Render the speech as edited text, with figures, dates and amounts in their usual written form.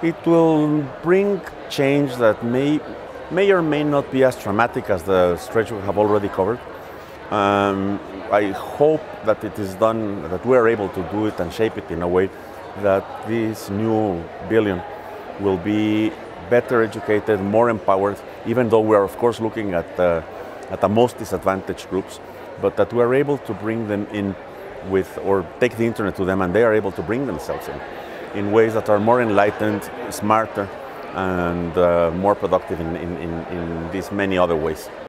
It will bring change that may or may not be as dramatic as the stretch we have already covered. I hope that it is done, that we are able to do it and shape it in a way that this new billion will be better educated, more empowered, even though we are of course looking at the most disadvantaged groups, but that we are able to bring them in with, or take the internet to them and they are able to bring themselves in ways that are more enlightened, smarter, and more productive in these many other ways.